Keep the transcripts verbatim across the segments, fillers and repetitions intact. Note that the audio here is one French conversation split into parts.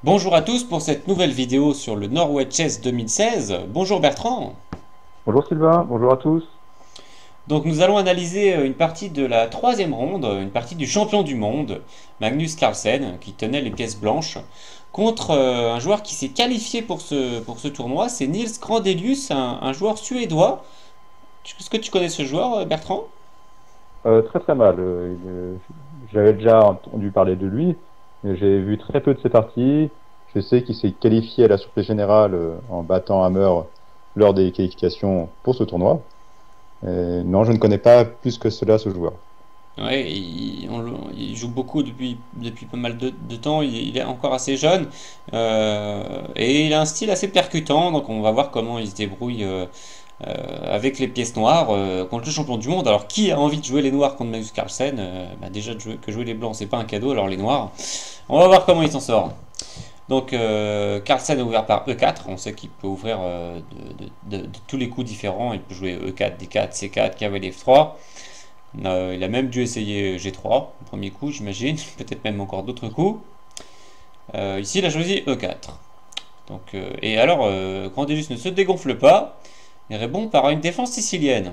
Bonjour à tous pour cette nouvelle vidéo sur le Norway Chess deux mille seize. Bonjour Bertrand. Bonjour Sylvain, bonjour à tous. Donc nous allons analyser une partie de la troisième ronde, une partie du champion du monde, Magnus Carlsen, qui tenait les pièces blanches, contre euh, un joueur qui s'est qualifié pour ce, pour ce tournoi, c'est Nils Grandelius, un, un joueur suédois. Est-ce que tu connais ce joueur, Bertrand? Euh, très très mal. Euh, euh, J'avais déjà entendu parler de lui, mais j'ai vu très peu de ses parties. Je sais qu'il s'est qualifié à la surprise générale euh, en battant Hammer lors des qualifications pour ce tournoi. Euh, non, je ne connais pas plus que cela ce joueur. Ouais, il, on le- il joue beaucoup depuis, depuis pas mal de, de temps, il, il est encore assez jeune, euh, et il a un style assez percutant, donc on va voir comment il se débrouille euh, euh, avec les pièces noires euh, contre le champion du monde. Alors qui a envie de jouer les noirs contre Magnus Carlsen? Euh, bah déjà de jouer- que jouer les blancs c'est pas un cadeau, alors les noirs, on va voir comment il s'en sort. Donc euh, Carlsen est ouvert par E quatre, on sait qu'il peut ouvrir euh, de, de- de- de tous les coups différents, il peut jouer E quatre, D quatre, C quatre, cavalier F trois. Euh, il a même dû essayer G trois, au premier coup, j'imagine, peut-être même encore d'autres coups. Euh, ici, il a choisi E quatre. Donc, euh, et alors, euh, Grandelius ne se dégonfle pas et répond par une défense sicilienne.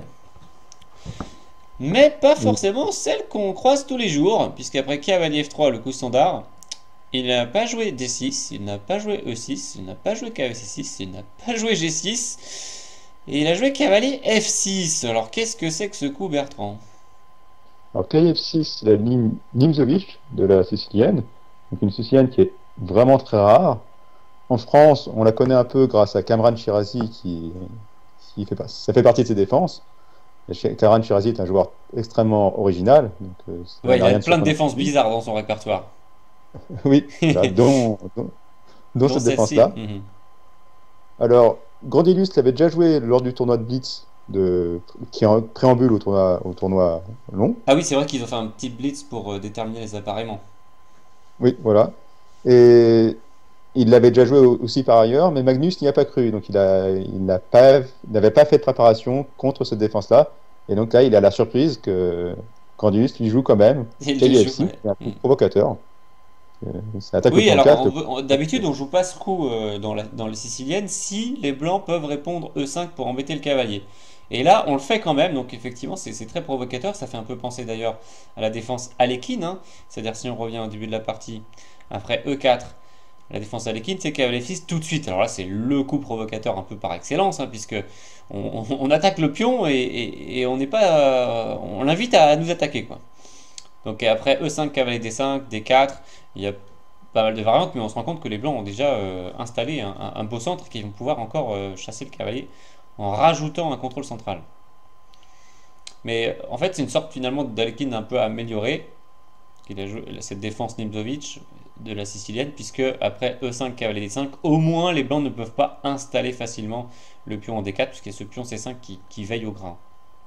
Mais pas Oui. forcément celle qu'on croise tous les jours, puisqu'après cavalier F trois, le coup standard, il n'a pas joué D six, il n'a pas joué E six, il n'a pas joué cavalier C six, il n'a pas joué G six, et il a joué cavalier F six. Alors, qu'est-ce que c'est que ce coup, Bertrand? Alors K F six, la ligne Nimzowitsch de la Sicilienne, donc une Sicilienne qui est vraiment très rare. En France, on la connaît un peu grâce à Kamran Shirazi qui, qui fait, pas- ça fait partie de ses défenses. Karan Shirazi est un joueur extrêmement original, donc euh, ça Ouais, il n'a a rien de plein de surprenant défenses chez lui. bizarres dans son répertoire. Oui, voilà, dont, dont, dont Dont cette celle-ci. défense-là. Mhm. Alors, Grandelius l'avait déjà joué lors du tournoi de Blitz, de, qui est en préambule au tournoi, au tournoi long. Ah oui, c'est vrai qu'ils ont fait un petit blitz pour euh, déterminer les appareillements. Oui, voilà. Et il l'avait déjà joué au- aussi par ailleurs, mais Magnus n'y a pas cru. Donc, il a, il n'a pas, il n'avait pas fait de préparation contre cette défense-là. Et donc là, il a la surprise que Grandelius lui joue quand même Il le joue, K F six, ouais. qui est un coup Mhm. provocateur. Euh, Ça attaque le Oui, plan alors quatre. on le- veut- on- d'habitude on joue pas ce coup euh, dans la, dans les siciliennes si les blancs peuvent répondre E cinq pour embêter le cavalier. Et là, on le fait quand même, donc effectivement, c'est c'est très provocateur. Ça fait un peu penser d'ailleurs à la défense Alekhine, hein. C'est-à-dire si on revient au début de la partie, après E quatre, la défense Alekhine, c'est cavalier F six tout de suite. Alors là, c'est le coup provocateur un peu par excellence, hein, puisque on, on- on attaque le pion et, et- et on n'est pas, euh, on l'invite à nous attaquer, quoi. Donc après E cinq, cavalier D cinq, D quatre, il y a pas mal de variantes, mais on se rend compte que les blancs ont déjà euh, installé un, un- un beau centre qui vont pouvoir encore euh, chasser le cavalier en rajoutant un contrôle central. Mais euh, en fait, c'est une sorte finalement d'Alekhine un peu améliorée, qu'il a joué, cette défense Nimzowitsch de la sicilienne, puisque après E cinq, cavalier D cinq, au moins les blancs ne peuvent pas installer facilement le pion en D quatre, puisqu'il y a ce pion C cinq qui, qui veille au grain.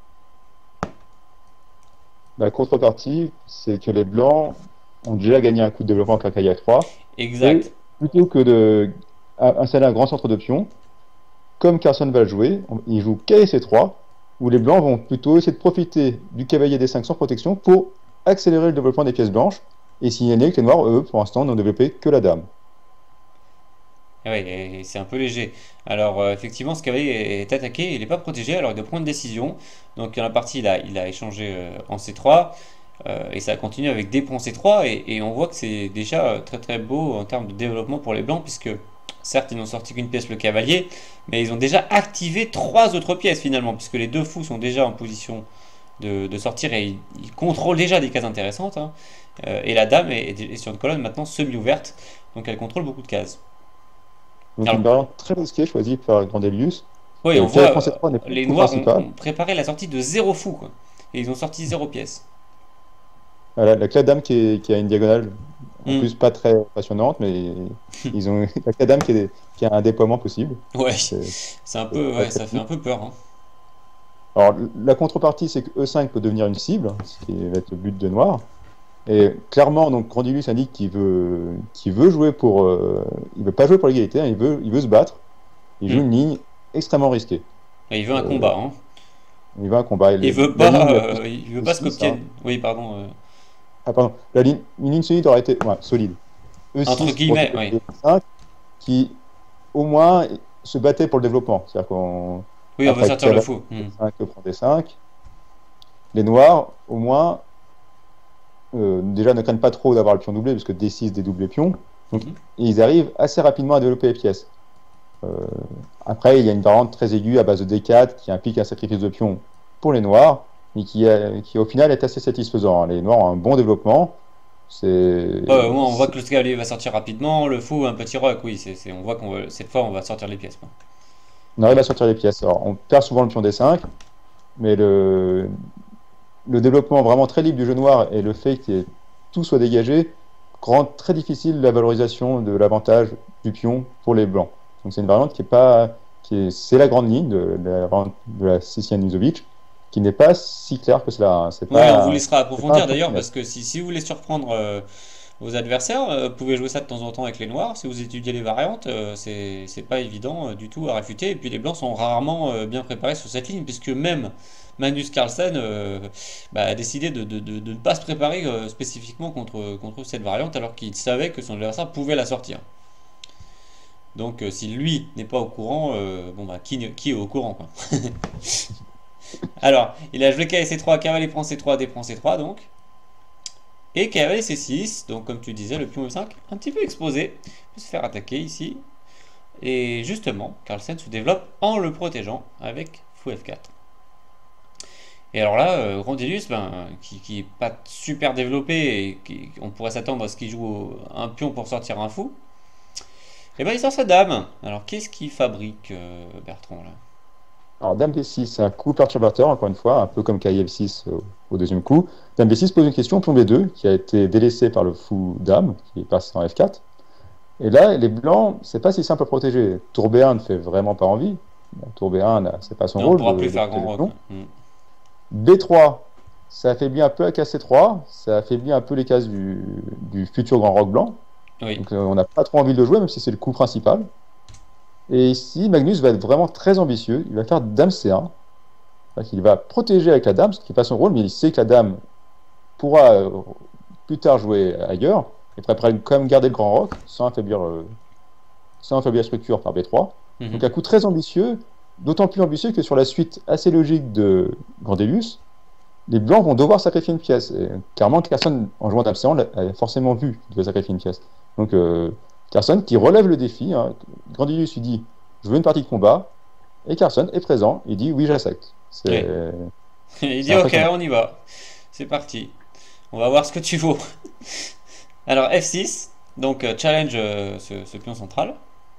La contrepartie, c'est que les Blancs ont déjà gagné un coup de développement avec la K F trois. Et Exact. plutôt que de a- installer un grand centre de pions, comme Carson va le jouer, on- il joue K C trois, où les Blancs vont plutôt essayer de profiter du cavalier D cinq sans protection pour accélérer le développement des pièces blanches et signaler que les Noirs, eux, pour l'instant, n'ont développé que la dame. Oui, c'est un peu léger. Alors, euh, effectivement, ce cavalier est attaqué, il n'est pas protégé, alors il doit prendre une décision. Donc, dans la partie, il a, il a échangé euh, en C trois, euh, et ça continue avec des ponts C trois, et, et on voit que c'est déjà euh, très très beau en termes de développement pour les blancs, puisque certes, ils n'ont sorti qu'une pièce, le cavalier, mais ils ont déjà activé trois autres pièces finalement, puisque les deux fous sont déjà en position de, de sortir, et ils, ils contrôlent déjà des cases intéressantes, hein. Euh, et la dame est, est sur une colonne maintenant semi-ouverte, donc elle contrôle beaucoup de cases. Donc une Alors, variante très risquée choisie par Grandelius. oui, on Euh, voit, K F un C trois n'est euh, pas le les coup Noirs ont, principal. ont préparé la sortie de zéro fou, quoi. Et ils ont sorti zéro pièce. Voilà, la clé dame qui, est- qui a une diagonale, en Hmm. plus pas très passionnante, mais ils ont la clé dame qui, est- qui a un déploiement possible. Ouais, C'est c'est un c'est peu, pas ouais, très ça fait un vite. peu peur, hein. Alors, la contrepartie, c'est que E cinq peut devenir une cible, ce qui va être le but de Noir. Et clairement, donc, Grandilius indique qu'il veut, qu'il veut jouer pour. Euh, il veut pas jouer pour l'égalité, hein, il veut, il veut se battre. Il joue Hmm. une ligne extrêmement risquée. Et il veut un Euh, combat, hein. il veut un combat. Il Et veut la ligne pas, la euh, plus il veut de pas ce six, hein. qu'obtienne. Oui, pardon. euh. Ah, pardon. La ligne, une ligne solide aurait été. Ouais, solide. Entre E six pour guillemets, développer oui. E cinq, qui au moins se battait pour le développement. C'est-à-dire qu'on, Oui, on veut après sortir le cavalier fou. Hmm. D cinq prend D cinq, les noirs, au moins, euh, déjà ne craignent pas trop d'avoir le pion doublé, parce que D six dédouble les pions. Donc, Mhm. ils arrivent assez rapidement à développer les pièces. Euh, Après, il y a une variante très aiguë à base de D quatre qui implique un sacrifice de pion pour les noirs, mais qui, euh, qui au final est assez satisfaisant. Les noirs ont un bon développement. C'est, Ouais, au moins, on voit c'est- que le cavalier va sortir rapidement. Le fou, un petit rock, oui. C'est, c'est- on voit qu'on va- cette fois, on va sortir les pièces, quoi. on arrive à sortir les pièces. Alors, on perd souvent le pion D cinq, mais le, le développement vraiment très libre du jeu noir et le fait que tout soit dégagé rend très difficile la valorisation de l'avantage du pion pour les blancs. Donc c'est une variante qui est pas, qui est, c'est la grande ligne de, de la, variante de la Sicilian Nizovic, qui n'est pas si claire que cela, hein. C'est Ouais, on vous pas, laissera c'est pas un approfondir d'ailleurs, trottinette. parce que si, si vous voulez surprendre euh, vos adversaires, euh, vous pouvez jouer ça de temps en temps avec les noirs. Si vous étudiez les variantes, euh, c'est, c'est pas évident euh, du tout à réfuter. Et puis les blancs sont rarement euh, bien préparés sur cette ligne, puisque même Magnus Carlsen euh, bah, a décidé de, de- de- de ne pas se préparer euh, spécifiquement contre, contre cette variante, alors qu'il savait que son adversaire pouvait la sortir. Donc euh, si lui n'est pas au courant, euh, bon bah qui, ne- qui est au courant quoi. Alors, il a joué K C trois, cavalier prend C trois, D prend C trois donc. Et cavalier C six, donc comme tu disais, le pion E cinq, un petit peu exposé, peut se faire attaquer ici. Et justement, Carlsen se développe en le protégeant avec fou F quatre. Et alors là, euh, Grandelius, ben, qui, qui est pas super développé et qui, on pourrait s'attendre à ce qu'il joue au- un pion pour sortir un fou, et ben il sort sa dame. Alors qu'est-ce qu'il fabrique, euh, Bertrand là? Alors Dame D six, c'est un coup perturbateur, encore une fois, un peu comme K I F six au, au deuxième coup. Dame D six pose une question, pion B deux, qui a été délaissé par le fou Dame, qui est passé en F quatre. Et là, les blancs, c'est pas si simple à protéger. Tour B un ne fait vraiment pas envie. Bon, Tour B un, là, c'est pas son Et on rôle pourra de, plus de faire protéger grand le rock. pion. Hmm. B trois, ça affaiblit un peu à K C trois, ça affaiblit un peu les cases du, du futur grand roc blanc. Oui. Donc euh, on n'a pas trop envie de le jouer, même si c'est le coup principal. Et ici, Magnus va être vraiment très ambitieux. Il va faire Dame C un. C'est-à-dire qu'il va protéger avec la dame, ce qui n'est pas son rôle, mais il sait que la dame pourra euh, plus tard jouer ailleurs, et préfère quand même garder le grand roc sans affaiblir, euh, sans affaiblir la structure par B trois. Donc Mhm. un coup très ambitieux, d'autant plus ambitieux que sur la suite assez logique de Grandelius, les blancs vont devoir sacrifier une pièce. Et clairement, Carson, en jouant Dame C un, l'a- a forcément vu qu'il devait sacrifier une pièce. Donc euh, Carson qui relève le défi, hein. Grandelius lui dit je veux une partie de combat, et Carson est présent, il dit oui, j'accepte. Oui. C'est Il c'est dit ok, impressionnant. on y va. C'est parti. On va voir ce que tu vaux. Alors F six, donc euh, challenge euh, ce, ce pion central.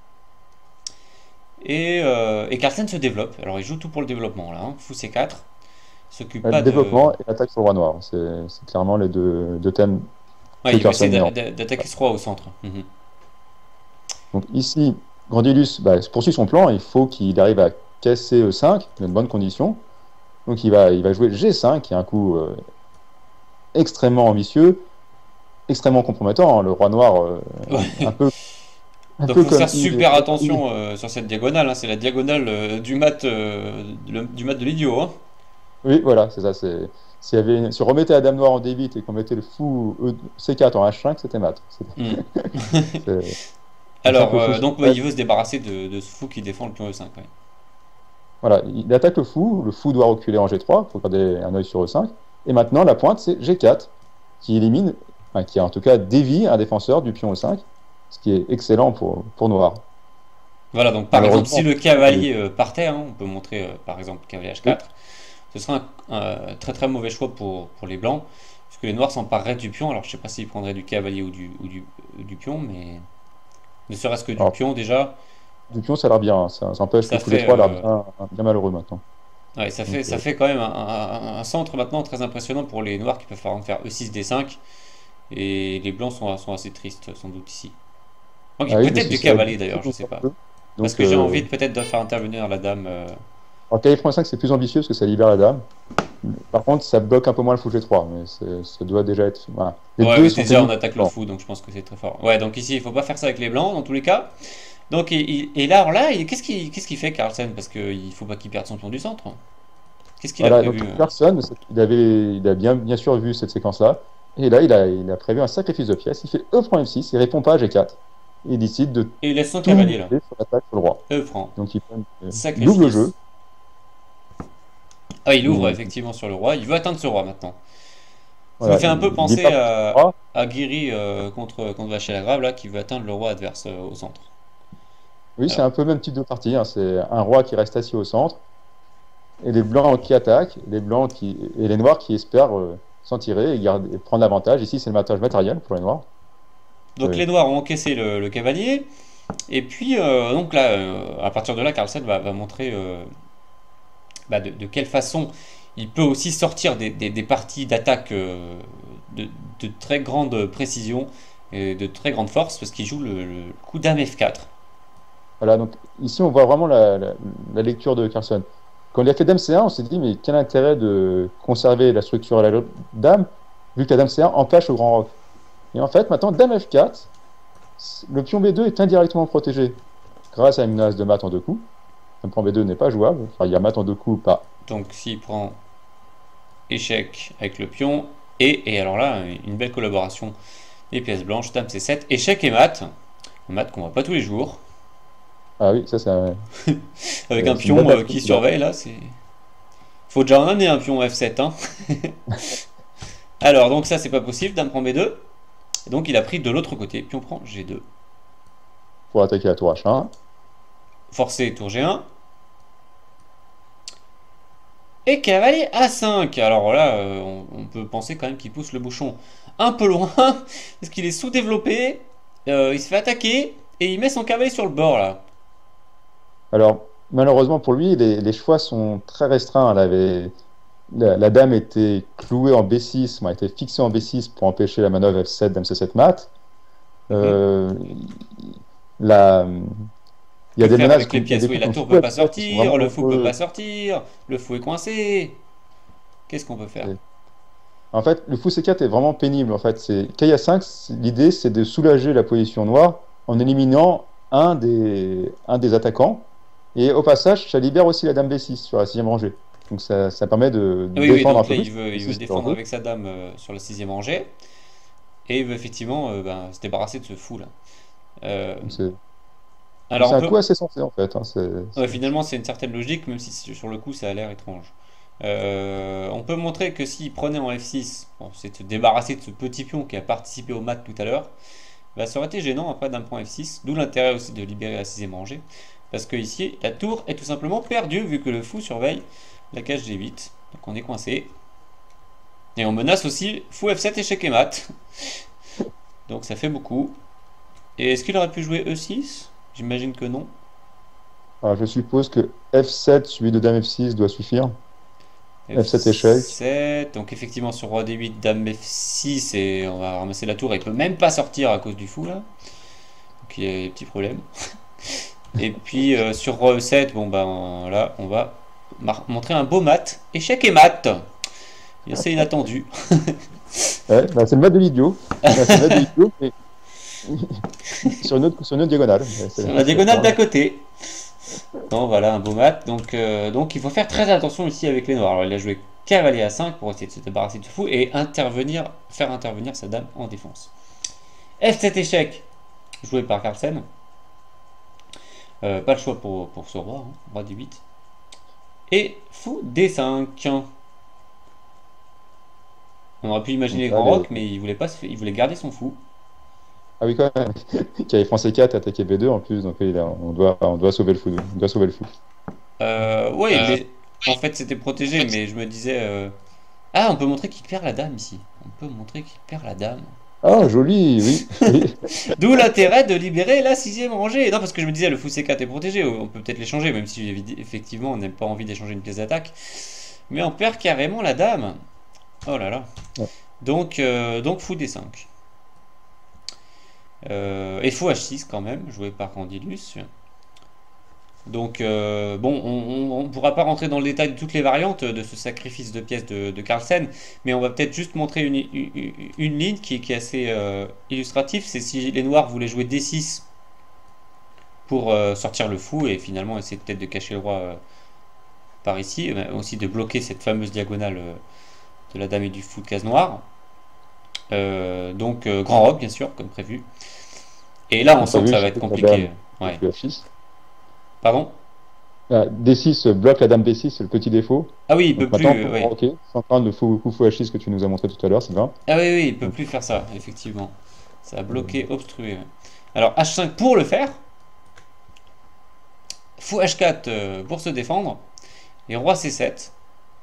Et, euh, et Carlsen se développe. Alors il joue tout pour le développement là. Hein. Fou C quatre. Il s'occupe Ouais, pas de. développement et attaque sur le roi noir. C'est c'est clairement les deux, deux thèmes Ouais, que il veut essayer Carson met d'a- en. d'a- d'attaquer ce roi au centre. Mhm. Donc ici, Grandilius bah, poursuit son plan. Il faut qu'il arrive à casser E cinq dans de bonnes conditions. Donc il va, il va jouer G cinq, qui est un coup euh, extrêmement ambitieux, extrêmement compromettant, hein. Le roi noir, euh, Ouais. un peu, un Donc peu faut comme faire il, super attention euh, sur cette diagonale. Hein. C'est la diagonale euh, du mat, euh, le- du mat de l'idiot. Hein. oui, voilà, c'est ça. C'est, s'il y avait une- si on remettait la dame noire en D huit et qu'on mettait le fou E- C quatre en H cinq, c'était mat. C'est Hmm. c'est comme ça que Alors, le fou euh, se donc ouais, passe. il veut se débarrasser de, de ce fou qui défend le pion E cinq. Ouais. Voilà, il attaque le fou, le fou doit reculer en G trois pour garder un œil sur E cinq. Et maintenant, la pointe, c'est G quatre, qui élimine, enfin, qui en tout cas dévie un défenseur du pion E cinq, ce qui est excellent pour, pour Noir. Voilà, donc par exemple, si Malheureusement, le cavalier euh, partait, hein, on peut montrer euh, par exemple cavalier H oui, quatre, ce serait un, un très très mauvais choix pour, pour les blancs, puisque les noirs s'empareraient du pion. Alors je sais pas s'ils prendraient du cavalier ou du, ou du, euh, du pion, mais ne serait-ce que du alors, pion déjà, du pion, ça a l'air bien, hein. Ça, ça empêche que ça fou G fait, trois a l'air euh, bien, bien malheureux maintenant. ouais, ça fait, Donc, ça euh, fait quand même un, un- un centre maintenant très impressionnant pour les noirs qui peuvent faire, faire E six D cinq, et les blancs sont, sont assez tristes sans doute ici. Donc ah oui, mais peut-être ce du serait cavalier difficile d'ailleurs, je pour sais faire pas. peu. Parce Donc, que j'ai euh, envie de peut-être de faire intervenir la dame. euh, alors, K F cinq, c'est plus ambitieux parce que ça libère la dame. Par contre, ça bloque un peu moins le fou G trois, mais c'est- ça doit déjà être. Voilà. Les Ouais, deux mais sont déjà on pénibles. attaque le Bon. fou, donc je pense que c'est très fort. Ouais, donc ici il faut pas faire ça avec les blancs dans tous les cas. Donc il- il- et là, alors là, il- qu'est-ce qu'il qu'est-ce qu'il fait Carlsen? Parce qu'il faut pas qu'il perde son pion du centre. Qu'est-ce qu'il a Voilà, donc prévu? euh personne, il avait, il a bien, bien sûr vu cette séquence-là. Et là, il a, il a prévu un sacrifice de pièces. Il fait E prend F six, il répond pas à G quatre. Et il décide de Et il laisse son tout cavalier là. miser sur l'attaque sur le roi. E prend. Donc il, prend, euh, il ouvre le jeu. Sacrifice. Ah, il ouvre Et, effectivement sur le roi. Il veut atteindre ce roi maintenant. Ça me voilà, fait un peu il, il est penser pas contre le à, roi. à Guiri euh, contre, contre Vachel la Grave là, qui veut atteindre le roi adverse euh, au centre. Oui, c'est Alors, un peu le même type de partie, hein. C'est un roi qui reste assis au centre, et les blancs qui attaquent, les blancs qui, et les noirs qui espèrent euh, s'en tirer et, garder, et prendre l'avantage. Ici, c'est le avantage matériel pour les noirs. donc Euh, les noirs ont encaissé le, le cavalier. Et puis, euh, donc là, euh, à partir de là, Carlsen va, va montrer euh, bah, de, de quelle façon il peut aussi sortir des, des- des parties d'attaque euh, de, de très grande précision et de très grande force, parce qu'il joue le, le coup dame F quatre. voilà, donc ici, on voit vraiment la, la- la lecture de Carlson. Quand il a fait Dame C un, on s'est dit, mais quel intérêt de conserver la structure à la Dame, vu que la Dame C un empêche le grand roc. Et en fait, maintenant, Dame F quatre, le pion B deux est indirectement protégé grâce à une menace de mat en deux coups. Le pion B deux n'est pas jouable, enfin, il y a mat en deux coups, pas. Donc s'il prend échec avec le pion, et, et alors là, une belle collaboration des pièces blanches, dame C sept, échec et mat, un mat qu'on voit pas tous les jours, Ah oui, ça, c'est un- avec c'est- un c'est une belle pion euh, qui bataille. surveille là, c'est... Faut déjà en amener un pion F sept, hein. Alors donc ça c'est pas possible, dame prend B deux, et donc il a pris de l'autre côté, pion prend G deux, Pour attaquer la tour H un. forcé tour G un, et cavalier A cinq. Alors là, euh, on, on peut penser quand même qu'il pousse le bouchon un peu loin, parce qu'il est sous-développé, euh, il se fait attaquer, et il met son cavalier sur le bord là. Alors, malheureusement pour lui, les, les choix sont très restreints. Elle avait- la, la dame était clouée en B six, a été fixée en B six pour empêcher la manœuvre F sept, dame C sept mat. Mhm. Euh, la- il y a Que des faire menaces avec les comme il y a pièces? des Oui, coups la comme tour fou peut pas F sept qui sont sortir, vraiment le fou peut dangereux. pas sortir, le fou est coincé. Qu'est-ce qu'on peut faire? Et- En fait, le fou C quatre est vraiment pénible. En fait, c'est K I A cinq, c'est- l'idée c'est de soulager la position noire en éliminant un des, un des attaquants. Et au passage, ça libère aussi la dame B six sur la sixième rangée. Donc ça, ça permet de Ah oui, oui, défendre un donc peu là plus. il veut, B il veut six sur défendre jeu. avec sa dame euh, sur la sixième rangée, et il veut effectivement euh, ben, se débarrasser de ce fou là. Euh, Donc c'est donc alors c'est on un peut... coup assez sensé en fait, hein. C'est- Ouais, c'est- finalement c'est une certaine logique, même si sur le coup ça a l'air étrange. Euh, on peut montrer que s'il prenait en F six, bon, c'est de se débarrasser de ce petit pion qui a participé au mat tout à l'heure, bah, ça aurait été gênant après d'un point F six, d'où l'intérêt aussi de libérer la sixième rangée. Parce que ici, la tour est tout simplement perdue vu que le fou surveille la cage G huit. Donc on est coincé. Et on menace aussi fou F sept échec et mat. Donc ça fait beaucoup. Et est-ce qu'il aurait pu jouer E six? J'imagine que non. Alors, je suppose que F sept suivi de dame F six doit suffire. F sept échec. F sept, donc effectivement sur roi D huit, dame F six, et on va ramasser la tour. Il peut même pas sortir à cause du fou là. Donc il y a des petits problèmes. Et puis euh, sur roi E sept, bon ben là on va montrer un beau mat. Échec et mat. Et c'est inattendu. Ouais, bah, c'est le mat de l'idiot. Bah, c'est le mat de l'idiot, mais sur une autre, sur une autre diagonale. Ouais, c'est- Sur la c'est diagonale d'à pas- côté. Donc voilà un beau mat. Donc, euh, donc il faut faire très attention ici avec les noirs. Alors il a joué cavalier à cinq pour essayer de se débarrasser de ce fou et intervenir, faire intervenir sa dame en défense. F sept échec, joué par Carlsen. Euh, pas le choix pour, pour ce roi, hein, roi D huit. Et fou D cinq. On aurait pu imaginer Donc, grand allez. rock, mais il voulait pas se fa- il voulait garder son fou. Ah oui, quand même. Qui avait français quatre et attaqué B deux en plus, donc oui, là, on doit, on doit sauver le fou. On doit sauver le fou. Euh, oui, mais en fait c'était protégé, mais je me disais... euh, Ah, on peut montrer qu'il perd la dame ici. On peut montrer qu'il perd la dame. Ah, joli, oui. Oui. D'où l'intérêt de libérer la sixième rangée. Non, parce que je me disais, le fou C quatre est protégé, on peut peut-être l'échanger, même si évi- effectivement on n'a pas envie d'échanger une pièce d'attaque. Mais on perd carrément la dame. Oh là là. Ouais. Donc, euh, donc fou D cinq. Euh, et fou H six quand même, joué par Candidus. Donc, euh, bon, on ne pourra pas rentrer dans le détail de toutes les variantes de ce sacrifice de pièces de, de Carlsen, mais on va peut-être juste montrer une, une, une ligne qui, qui est assez euh, illustrative. C'est si les noirs voulaient jouer D six pour euh, sortir le fou et finalement essayer peut-être de cacher le roi euh, par ici, mais aussi de bloquer cette fameuse diagonale euh, de la dame et du fou de case noire. Euh, donc euh, grand roc, bien sûr, comme prévu. Et là, on Comme sent que prévu, ça va surtout être que la dame compliqué. Ouais. est F six. Pardon? Ah, D six bloque la dame B six, c'est le petit défaut. Ah oui, il peut Donc maintenant, on plus. peut euh, oui. ok, sans craindre le fou, coup fou H six que tu nous as montré tout à l'heure, c'est bien. Ah oui, oui, il peut Donc, plus faire ça, effectivement. Ça a euh, bloqué, obstrué. Ouais. Alors H cinq pour le faire. Fou H quatre euh, pour se défendre. Et roi C sept.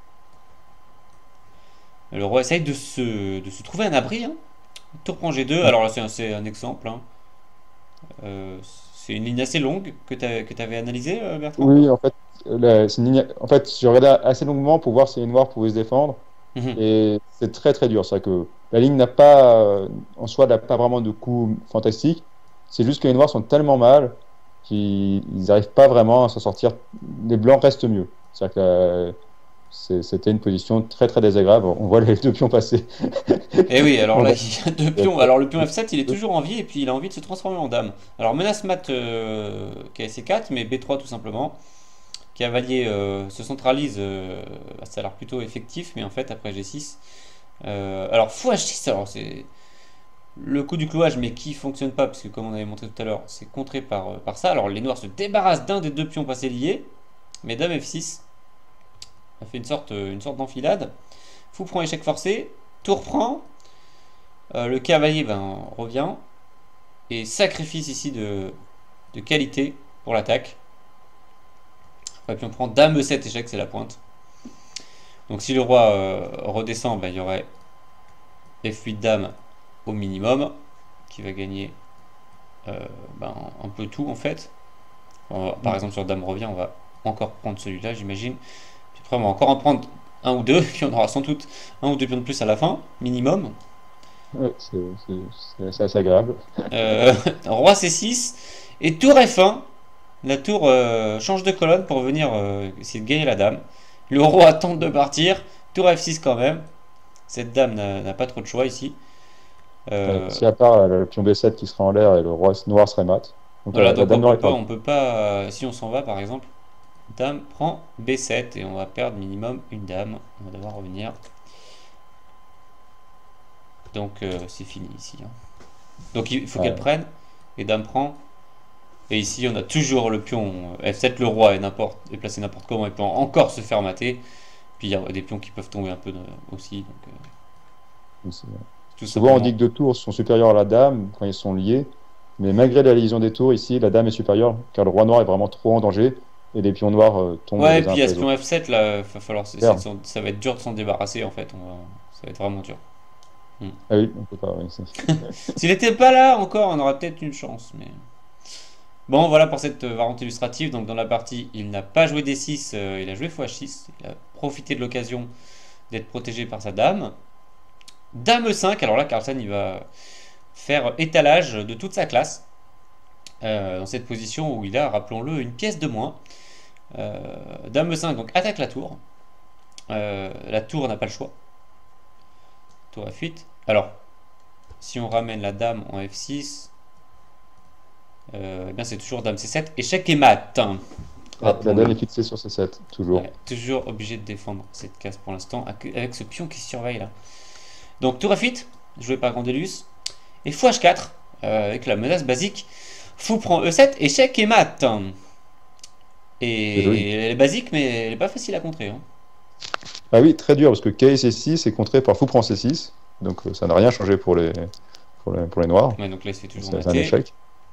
Le roi essaye de se, de se trouver un abri. Hein. Tour prend G deux. Alors là, c'est un, c'est un exemple. Hein. Euh, c'est une ligne assez longue que tu avais analysée, euh, Bertrand. oui, en fait, la- c'est une ligne- en fait, j'ai regardé assez longuement pour voir si les noirs pouvaient se défendre. Mhm. Et c'est très très dur. C'est que la ligne n'a pas, euh, en soi, n'a pas vraiment de coup fantastique. C'est juste que les noirs sont tellement mal qu'ils n'arrivent pas vraiment à s'en sortir. Les blancs restent mieux. C'est-à-dire que euh, c'est- c'était une position très très désagréable. On voit les deux pions passer. Et oui, alors On là, voit il y a deux pions. Alors le pion F sept, il est toujours en vie et puis il a envie de se transformer en dame. Alors menace mat euh, K C quatre, mais B trois tout simplement. Cavalier euh, se centralise, euh, bah, ça a l'air plutôt effectif, mais en fait après G six. Euh, alors fou H six, alors c'est le coup du clouage, mais qui fonctionne pas, parce que comme on avait montré tout à l'heure, c'est contré par, euh, par ça. Alors les noirs se débarrassent d'un des deux pions passés liés, mais dame F six a fait une sorte, euh, une sorte d'enfilade. Fou prend échec forcé, tour prend, euh, le cavalier ben, revient, et sacrifice ici de, de qualité pour l'attaque. Et puis on prend dame E sept échec, c'est la pointe. Donc si le roi euh, redescend, ben, il y aurait F huit dame au minimum, qui va gagner euh, ben, un peu tout en fait. On va- par exemple sur dame revient, on va encore prendre celui-là, j'imagine. Puis après on va encore en prendre un ou deux, puis on aura sans doute un ou deux pions de plus à la fin, minimum. Ouais, c'est c'est- c'est- c'est assez agréable. Euh, roi C six et tour F un. La tour euh, change de colonne pour venir euh, essayer de gagner la dame. Le roi tente de partir, tour F six quand même. Cette dame n'a n'a pas trop de choix ici. Ouais, Euh, si à part euh, le pion B sept qui sera en l'air et le roi noir serait mat. Donc voilà, la, la donc on dame noire peut est pas, perdue. on peut pas. euh, si on s'en va par exemple, dame prend B sept et on va perdre minimum une dame. On va devoir revenir. Donc euh, c'est fini ici. Hein. Donc il faut qu'elle Ouais. prenne et dame prend. Et ici on a toujours le pion euh, F sept, le roi est, n'importe, est placé n'importe comment et peut encore se faire mater. Puis il y a des pions qui peuvent tomber un peu de- aussi. Donc euh, Donc, c'est- tout souvent, on dit simplement. que deux tours sont supérieurs à la dame quand ils sont liés, mais malgré la liaison des tours, ici, la dame est supérieure, car le roi noir est vraiment trop en danger, et les pions noirs euh, tombent Ouais, et les uns puis il y a après ce les autres. pion F sept là, va falloir, c'est- c'est de Merde. s'en- ça va être dur de s'en débarrasser en fait. On va- ça va être vraiment dur. Hmm. Ah oui, on peut pas. Oui, c'est- S'il n'était pas là encore, on aurait peut-être une chance. Mais bon, voilà pour cette euh, variante illustrative. Donc dans la partie, il n'a pas joué D six, euh, il a joué fou H six. Il a profité de l'occasion d'être protégé par sa dame. Dame E cinq, alors là, Carlsen il va faire étalage de toute sa classe euh, dans cette position où il a, rappelons-le, une pièce de moins. Euh, Dame E cinq, donc attaque la tour. Euh, la tour n'a pas le choix. Tour F huit. Alors, si on ramène la dame en F six, euh, eh bien c'est toujours dame C sept. Échec et mat. Ouais, la dame Rappelons-le. est fixée sur C sept, toujours. Ouais, toujours obligé de défendre cette case pour l'instant avec ce pion qui surveille là. Donc tour F huit, joué par Grandelus. Et fou H quatre, euh, avec la menace basique. Fou prend E sept, échec et mat. C'est joli. Et elle est basique, mais elle n'est pas facile à contrer. Hein. Ah oui, très dur, parce que K C six est contré par fou prend C six, donc euh, ça n'a rien changé pour les, pour les, pour les noirs. Ouais, donc là il se fait toujours C'est c'est un mater. échec.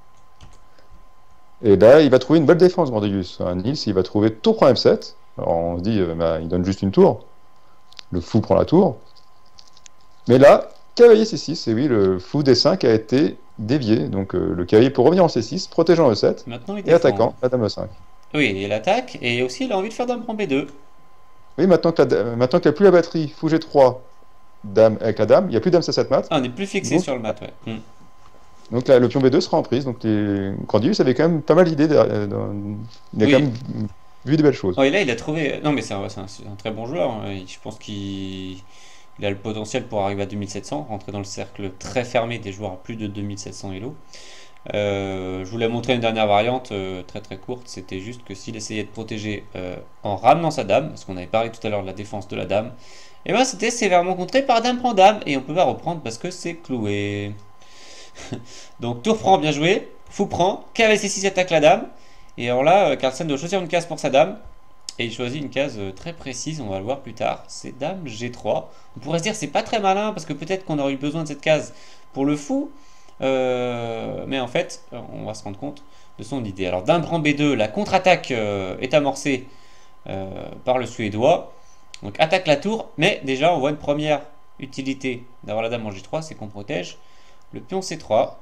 Et là, il va trouver une belle défense, Grandelus. Hein, Nils, il va trouver tour prend F sept. Alors on se dit, euh, bah, il donne juste une tour. Le fou prend la tour. Mais là, cavalier C six, et oui, le fou D cinq a été dévié. Donc euh, le cavalier peut revenir en C six, protégeant E sept, Maintenant il et défend. attaquant la dame E cinq. Oui, et l'attaque, et aussi il a envie de faire dame prend B deux. Oui, maintenant que la, euh, maintenant qu'il n'y a plus la batterie, fou G trois, dame avec la dame, il n'y a plus dame C sept mat. Ah, on est plus fixé Donc, sur le mat, ouais. Hmm. donc là, le pion B deux sera en prise. Donc les... Grandius avait quand même pas mal d'idées. derrière- euh, dans- Il a Oui. quand même vu des belles choses. Oh, et là il a trouvé. Non, mais c'est un, c'est un- c'est un très bon joueur. Hein. Je pense qu'il il a le potentiel pour arriver à deux mille sept cents, rentrer dans le cercle très fermé des joueurs à plus de deux mille sept cents Elo. Euh, je vous l'ai montré une dernière variante euh, très très courte, c'était juste que s'il essayait de protéger euh, en ramenant sa dame, parce qu'on avait parlé tout à l'heure de la défense de la dame, Et ben c'était sévèrement contré par dame prend dame. Et on peut pas reprendre parce que c'est cloué. Donc tour prend, bien joué. Fou prend. Cavalier C six attaque la dame. Et alors là, euh, Carlsen doit choisir une case pour sa dame. Et il choisit une case euh, très précise, on va le voir plus tard. C'est dame G trois. On pourrait se dire c'est pas très malin parce que peut-être qu'on aurait eu besoin de cette case pour le fou. Euh, mais en fait, on va se rendre compte de son idée. Alors dame prend B deux, la contre-attaque euh, est amorcée euh, par le Suédois. Donc attaque la tour, mais déjà on voit une première utilité d'avoir la dame en G trois, c'est qu'on protège le pion C trois.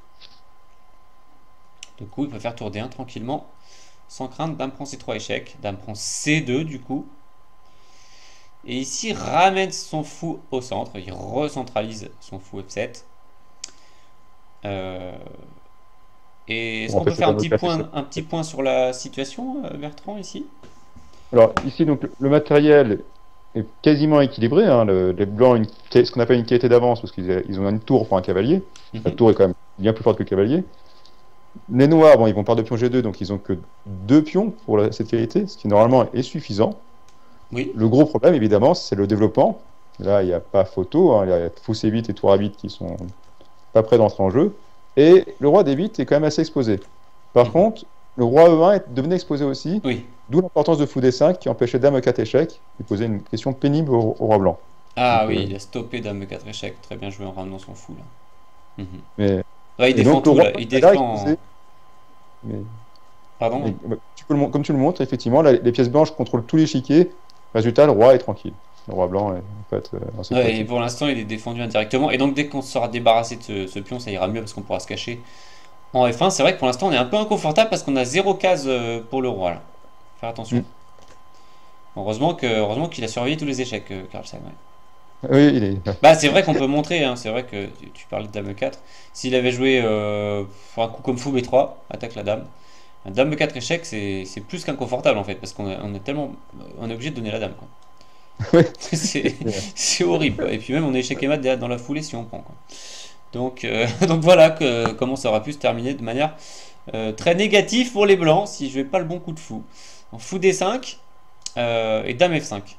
Du coup, il peut faire tour D un tranquillement, sans crainte. Dame prend C trois, échec. Dame prend C deux, du coup. Et ici, ramène son fou au centre. Il recentralise son fou F sept. Euh... Et est-ce Bon, en qu'on fait, peut c'est faire un comme petit, le classique. point, un petit point sur la situation, euh, Bertrand, ici? Alors ici, donc le le matériel est quasiment équilibré, hein. Le- les blancs ont une, qua- ce qu'on appelle une qualité d'avance parce qu'ils a- ils ont une tour pour un cavalier. La Mhm. tour est quand même bien plus forte que le cavalier. Les noirs, bon, ils vont par de pion G deux, donc ils ont que deux pions pour la- cette qualité, ce qui normalement est suffisant. Oui. Le gros problème, évidemment, c'est le développement. Là, il n'y a pas photo, hein. Il y a fou C huit et tour A huit qui sont pas prêts d'entrer en jeu. Et le roi D huit est quand même assez exposé. Par Mhm. contre, le roi E un est- devenait exposé aussi, Oui. d'où l'importance de fou D cinq qui empêchait dame E quatre échec, qui posait une question pénible au, au roi blanc. Ah Donc, oui, euh, il a stoppé dame quatre échec. Très bien joué en ramenant son fou, là. Mhm. mais, Ouais, il et défend donc le tout, roi là. Il est là défend... exposé. Mais, mais, Pardon? bah, tu peux le mon- comme tu le montres, effectivement, là, les pièces blanches contrôlent tout l'échiquier. Résultat, le roi est tranquille. Le roi blanc est en fait euh, en Ouais, et sécurité. pour l'instant, il est défendu indirectement. Et donc, dès qu'on sera débarrassé de ce, ce pion, ça ira mieux parce qu'on pourra se cacher en F un. C'est vrai que pour l'instant, on est un peu inconfortable parce qu'on a zéro case euh, pour le roi, là. Faire attention. Mm. Heureusement que, heureusement qu'il a surveillé tous les échecs, euh, Carlsen. Ouais. Oui, il est. Bah, c'est vrai qu'on peut montrer, hein, c'est vrai que tu, tu parlais de dame E quatre. S'il avait joué euh, un coup comme fou B trois, attaque la dame. Un dame E quatre échec, c'est c'est plus qu'inconfortable en fait, parce qu'on est, on est tellement. On est obligé de donner la dame, quoi. Oui, C'est c'est vrai. c'est horrible, quoi. Et puis même, on est échec et mat dans la foulée si on prend, quoi. Donc, euh, donc voilà que, comment ça aura pu se terminer de manière euh, très négative pour les blancs si je vais pas le bon coup de fou. En fou D cinq euh, et dame F cinq.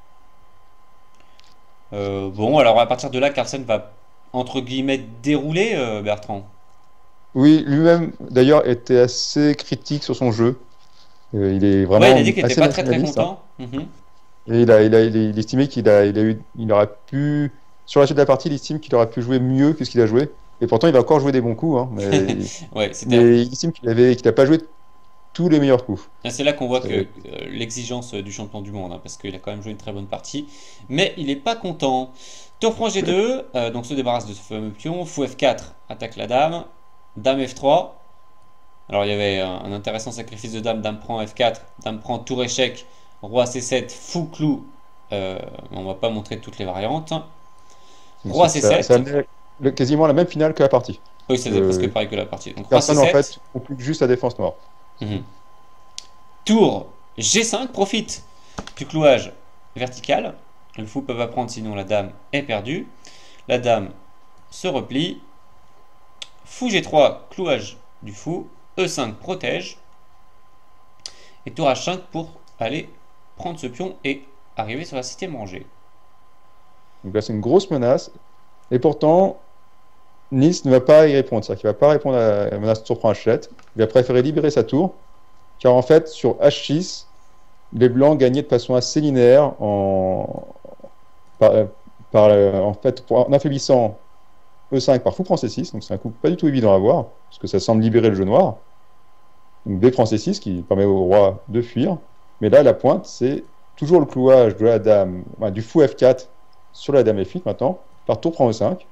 Euh, bon, alors à partir de là, Carlsen va entre guillemets dérouler, euh, Bertrand. Oui, lui-même, d'ailleurs, était assez critique sur son jeu. Euh, il est Ouais, il a vraiment dit qu'il était assez pas très très maximaliste, hein. content. Mhm. Et il a, il a, il, il estimait qu'il a, il a eu, il aurait pu, sur la suite de la partie, il estime qu'il aurait pu jouer mieux que ce qu'il a joué. Et pourtant, il va encore jouer des bons coups, hein, mais, Ouais, c'était. mais il estime qu'il avait, qu'il n'a pas joué tous les meilleurs coups. C'est là qu'on voit que Euh, euh, l'exigence du champion du monde, hein, parce qu'il a quand même joué une très bonne partie. Mais il est pas content. Tour franc G deux, euh, donc se débarrasse de ce fameux pion. Fou F quatre, attaque la dame. Dame F trois. Alors il y avait un, un intéressant sacrifice de dame. Dame prend F quatre. Dame prend tour échec. Roi C sept, fou clou. Euh, on va pas montrer toutes les variantes. Roi ça, ça C sept. amenait le- quasiment la même finale que la partie. Oui, c'était presque Euh, pareil que la partie. Donc Roi Personne, en C sept. fait, complique juste la défense noire. Mhm. Tour G cinq, profite du clouage vertical. Le fou peut pas prendre, sinon la dame est perdue. La dame se replie. Fou G trois, clouage du fou. E cinq protège. Et tour H cinq pour aller prendre ce pion et arriver sur la septième rangée. Donc là, c'est une grosse menace. Et pourtant, Nice ne va pas y répondre. C'est-à-dire qu'il ne va pas répondre à la menace de tour prend H sept. Il va préférer libérer sa tour. Car en fait, sur H six, les blancs gagnaient de façon assez linéaire en, par, par, euh, en, fait, pour- en affaiblissant E cinq par fou prend C six. Donc c'est un coup pas du tout évident à voir, parce que ça semble libérer le jeu noir. Donc B prend C six qui permet au roi de fuir. Mais là, la pointe, c'est toujours le clouage de la dame, enfin, du fou F quatre sur la dame F huit maintenant, par tour prend E cinq.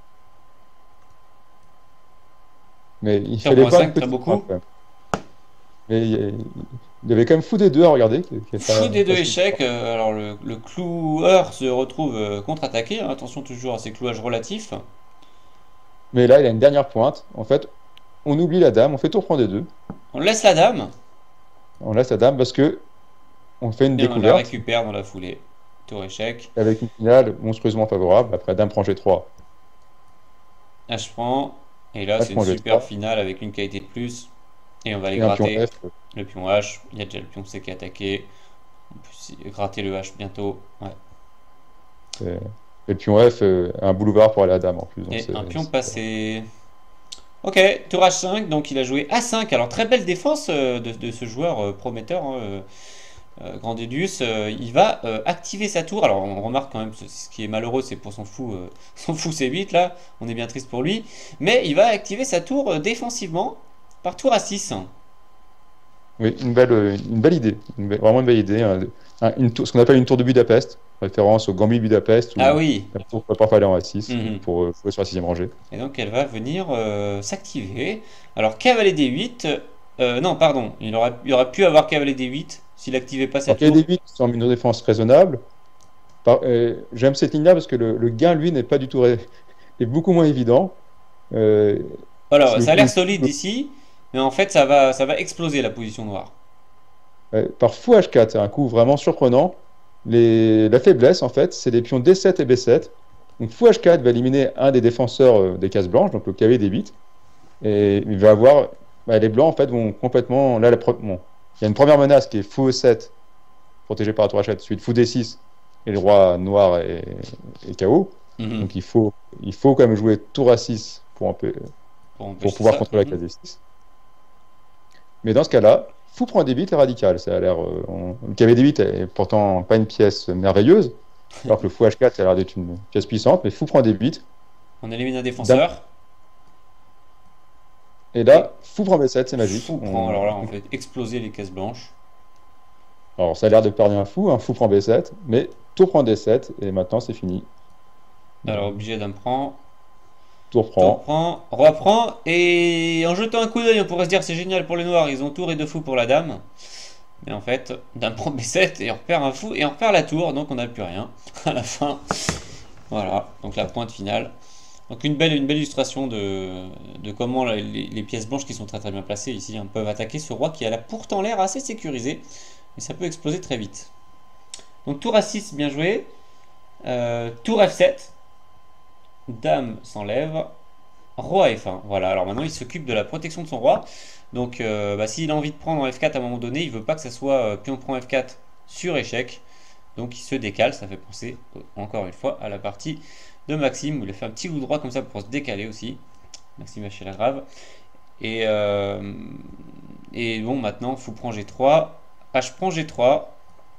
Mais il Tour fallait prend pas une E cinq, très petite beau pointe coup. quand même. Mais il il y avait quand même fou des deux à regarder, qui, qui est Fou pas, des deux pas si- échecs. euh, alors le, le cloueur se retrouve euh, contre-attaqué, hein. Attention toujours à ces clouages relatifs. Mais là, il a une dernière pointe. En fait, on oublie la dame, on fait tour prend des deux. On laisse la dame On laisse la dame parce que on fait une et on la découverte récupère dans la foulée. Tour échec. avec une finale monstrueusement favorable. Après, dame prend G trois, H prend. Et là, H c'est une prend super G trois, finale avec une qualité de plus. Et on va aller et un pion gratter F. le pion H. Il y a déjà le pion C qui est attaqué. On peut aussi gratter le H bientôt. Ouais. Et, et le pion F, euh, un boulevard pour aller à dame en plus. Donc Et c'est, un pion c'est- passé. Ok, tour H cinq, donc il a joué A cinq. Alors très belle défense euh, de, de ce joueur euh, prometteur, hein, euh, euh, Grandelius. Euh, il va euh, activer sa tour. Alors on remarque quand même, ce, ce qui est malheureux, c'est pour son fou, euh, son fou C huit là. On est bien triste pour lui. Mais il va activer sa tour euh, défensivement par tour A six. Oui, une belle, euh, une belle idée, une belle- vraiment une belle idée. un- un- une tour- ce qu'on appelle une tour de Budapest, référence au Gambit de Budapest, Ah où oui. la tour peut parfois aller en A six Mhm. pour euh, jouer sur la sixième rangée. Et donc elle va venir euh, s'activer. Alors cavalier D huit. Euh, non, pardon. Il aurait, il aurait pu avoir cavalier D huit s'il activait pas sa Alors, K D tour. huit semble une défense raisonnable. Par- euh, j'aime cette ligne-là parce que le, le gain, lui, n'est pas du tout ré- est beaucoup moins évident. Euh, si Alors le ça a l'air coup- solide ici. Mais en fait ça va, ça va exploser la position noire. euh, par fou H quatre, c'est un coup vraiment surprenant. Les, la faiblesse, en fait, c'est les pions D sept et B sept. Donc fou H quatre va éliminer un des défenseurs euh, des cases blanches, donc le cavalier D huit. Et il va avoir. Bah, les blancs, en fait, vont complètement. Là, la pro- bon, il y a une première menace qui est fou E sept, protégé par la tour H quatre, suite fou D six, et le roi noir est, est K O. Mhm. Donc il faut, il faut quand même jouer tour A six pour, un peu, Pour pour empêcher pouvoir ça. contrôler la Mhm. case D six. Mais dans ce cas-là, fou prend D huit est radical. Ça a l'air, euh, on- le cavalier D huit est pourtant pas une pièce merveilleuse, alors que le fou H quatre a l'air d'être une pièce puissante, mais fou prend D huit. On élimine un Dame- défenseur. Et Et là, fou prend B sept, c'est magique. fou prend. On- Alors là on fait exploser les cases blanches. Alors ça a l'air de perdre un fou, un fou prend B sept, mais tour prend D sept, et maintenant c'est fini. Alors obligé d'un prend. Tour Tour prend. prend. Roi prend. Et en jetant un coup d'œil on pourrait se dire c'est génial pour les noirs. Ils ont tour et deux fous pour la dame. Mais en fait, dame prend B sept et on repère un fou et on repère la tour. Donc on n'a plus rien à la fin. Voilà. Donc la pointe finale. Donc une belle, une belle illustration de, de comment les, les pièces blanches qui sont très très bien placées ici hein, peuvent attaquer ce roi qui a là pourtant l'air assez sécurisé. Mais ça peut exploser très vite. Donc tour A six, bien joué. Euh, tour F sept. Dame s'enlève. Roi F un. Voilà, alors maintenant il s'occupe de la protection de son roi. Donc euh, bah, s'il a envie de prendre en F quatre à un moment donné, il veut pas que ça soit euh, pion prend F quatre sur échec. Donc il se décale, ça fait penser euh, encore une fois à la partie de Maxime où il a fait un petit coup droit comme ça pour se décaler aussi. Maxime Hachel-Lagrave. Et, euh, et bon, maintenant, fou prend G trois. H prend G trois.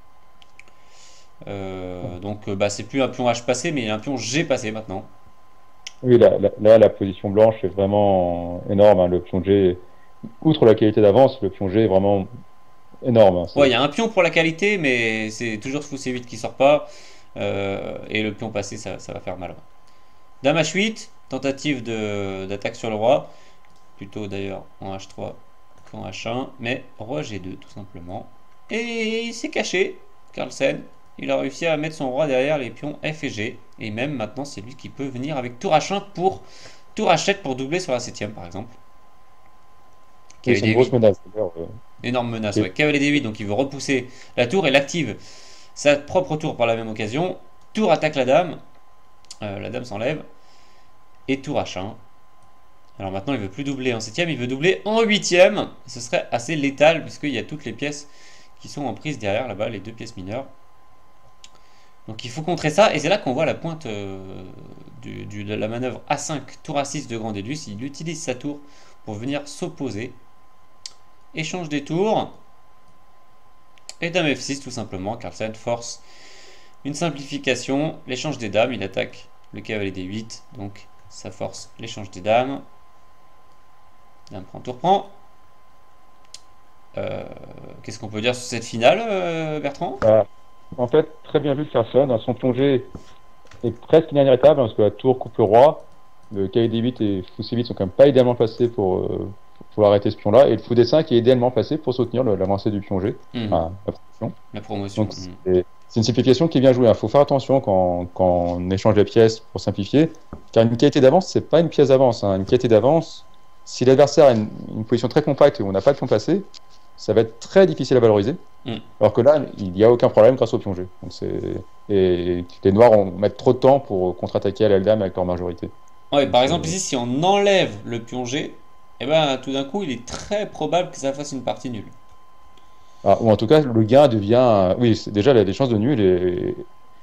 Euh, donc euh, bah, c'est plus un pion H passé, mais il y a un pion G passé maintenant. Oui, là, là, là, la position blanche est vraiment énorme, hein. Le pion G, outre la qualité d'avance, le pion G est vraiment énorme, hein. Ouais, C'est- il y a un pion pour la qualité, mais c'est toujours ce fou C huit qui sort pas. Euh, et le pion passé, ça, ça va faire mal. Dame H huit, tentative de- d'attaque sur le roi. Plutôt d'ailleurs en H trois qu'en H un. Mais roi G deux, tout simplement. Et il s'est caché, Carlsen. Il a réussi à mettre son roi derrière les pions F et G. Et même maintenant, c'est lui qui peut venir avec tour H un pour tour H sept pour doubler sur la septième, par exemple. oui, c'est une Cavalier grosse D huit, menace. D'ailleurs, euh, énorme menace. et- Ouais. Cavalier D huit, donc il veut repousser la tour et l'active sa propre tour par la même occasion. Tour attaque la dame. Euh, la dame s'enlève. Et tour H un. Alors maintenant, il veut plus doubler en septième, il veut doubler en huitième. Ce serait assez létal puisqu'il y a toutes les pièces qui sont en prise derrière là-bas, les deux pièces mineures. Donc il faut contrer ça, et c'est là qu'on voit la pointe euh, du- du- de la manœuvre A cinq, tour A six de Grandelius. Il utilise sa tour pour venir s'opposer. Échange des tours. Et dame F six tout simplement. Carlsen force une simplification. L'échange des dames, il attaque le cavalier D huit. Donc ça force l'échange des dames. Dame prend, tour prend. Euh, Qu'est-ce qu'on peut dire sur cette finale, euh, Bertrand? bah, en fait, très bien vu de Carson, hein. Son pion G est presque inarrêtable, hein, parce que la tour coupe le roi. Le cavalier D huit et fou C huit sont quand même pas idéalement placés pour, euh, pour pouvoir arrêter ce pion-là. Et le fou D cinq est idéalement placé pour soutenir le- l'avancée du pion G. Mhm. Enfin, la protection. La promotion. Donc Mhm. c'est c'est une simplification qui est bien jouée. Il faut faire attention quand, quand on échange les pièces pour simplifier, car une qualité d'avance, c'est pas une pièce d'avance, hein. Une qualité d'avance, si l'adversaire a une, une position très compacte et où on n'a pas de pion placé, ça va être très difficile à valoriser. Mm. Alors que là, il n'y a aucun problème grâce au pion G. Donc c'est et les noirs vont mettre trop de temps pour contre-attaquer à la dame avec leur majorité. Ouais, par C'est- exemple, ici, si on enlève le pion G, et ben tout d'un coup, il est très probable que ça fasse une partie nulle. Ah, ou en tout cas, le gain devient. Oui, c'est- déjà, il a des chances de nul et,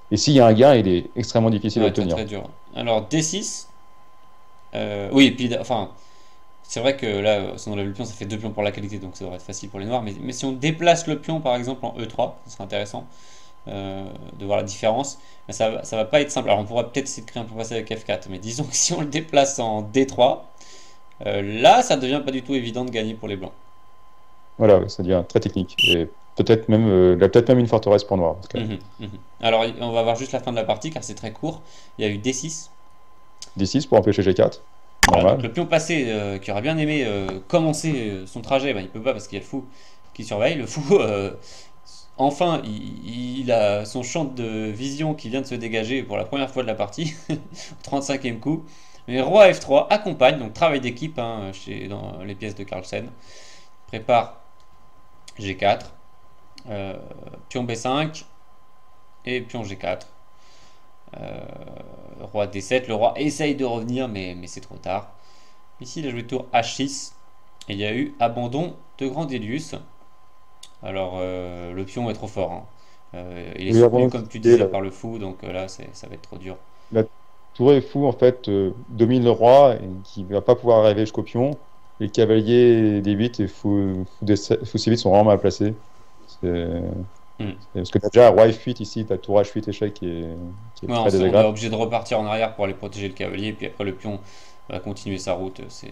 Et s'il y a un gain, il est extrêmement difficile à Ouais, très obtenir. très dur. Alors D six, euh, oui, et puis enfin, c'est vrai que là, si on enlève le pion, ça fait deux pions pour la qualité, donc ça devrait être facile pour les noirs. Mais, mais si on déplace le pion, par exemple, en E trois, ce serait intéressant euh, de voir la différence. Mais ça, va- ça va pas être simple. Alors on pourra peut-être essayer de créer un point passé avec F quatre, mais disons que si on le déplace en D trois, euh, là, ça devient pas du tout évident de gagner pour les blancs. Voilà, ouais, ça devient très technique. Et peut-être même, euh, il y a peut-être même une forteresse pour noir. Parce que Mhm, mhm. Alors on va voir juste la fin de la partie, car c'est très court. Il y a eu D six. D six pour empêcher G quatre, Voilà, donc normal. le pion passé euh, qui aurait bien aimé euh, commencer euh, son trajet, ben, il peut pas parce qu'il y a le fou qui surveille. Le fou, euh, enfin, il, il a son champ de vision qui vient de se dégager pour la première fois de la partie, au trente-cinquième coup. Mais roi F trois accompagne, donc travail d'équipe hein, chez, dans les pièces de Carlsen. Prépare G quatre, euh, pion B cinq et pion G quatre. Euh, roi D sept, le roi essaye de revenir, mais, mais c'est trop tard. Ici, il a joué tour H six et il y a eu abandon de Grandelius. Alors, euh, le pion est trop fort, hein. Euh, il est Oui, soutenu, avant, comme tu et disais, la, par le fou, donc euh, là, c'est- ça va être trop dur. la tour est fou, en fait, euh, domine le roi, et qui va pas pouvoir arriver jusqu'au pion. Et le cavalier des huit et fou, fou, des sept- fou C huit sont vraiment mal placés. C'est- Hmm. c'est- Parce que tu as déjà roi F huit ici, tu as tour H huit échec qui est, qui est Ouais, on, très se- on est désagréable. obligé de repartir en arrière pour aller protéger le cavalier, et puis après, le pion va continuer sa route. C'est,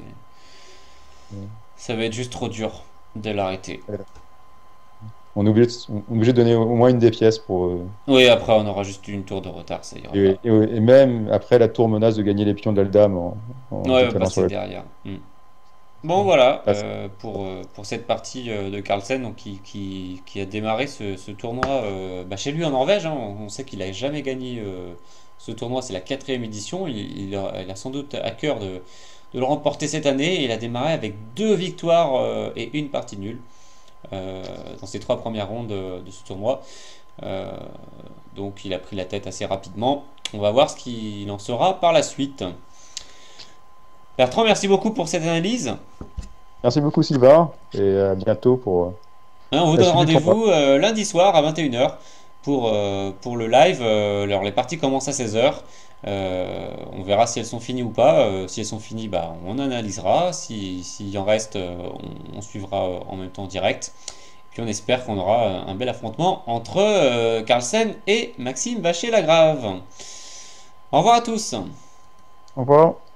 ça va être juste trop dur de l'arrêter. On est obligé de, on est obligé de donner au moins une des pièces pour. euh, Oui, après, on aura juste une tour de retard, ça ira et, pas. et- et même après, la tour menace de gagner les pions de la dame en, en Ouais, on va décalant sur passer la. derrière. Hmm. Bon voilà Ah, c'est- euh, pour, euh, pour cette partie euh, de Carlsen donc, qui, qui, qui a démarré ce, ce tournoi euh, bah, chez lui en Norvège, hein. On, on sait qu'il n'a jamais gagné euh, ce tournoi, c'est la quatrième édition. Il, il a, il a sans doute à cœur de, de le remporter cette année. Il a démarré avec deux victoires euh, et une partie nulle euh, dans ses trois premières rondes de, de ce tournoi. Euh, donc il a pris la tête assez rapidement. On va voir ce qu'il en sera par la suite. Bertrand, merci beaucoup pour cette analyse. Merci beaucoup, Sylvain, et à bientôt pour euh, Hein, on vous la donne suite du tournoi. rendez-vous euh, lundi soir à vingt et une heures pour, euh, pour le live. Euh, alors les parties commencent à seize heures. Euh, on verra si elles sont finies ou pas. Euh, si elles sont finies, bah, on analysera. Si, s'il en reste, euh, on, on suivra euh, en même temps en direct. Puis on espère qu'on aura euh, un bel affrontement entre euh, Carlsen et Maxime Vacher-Lagrave. Au revoir à tous. Au revoir.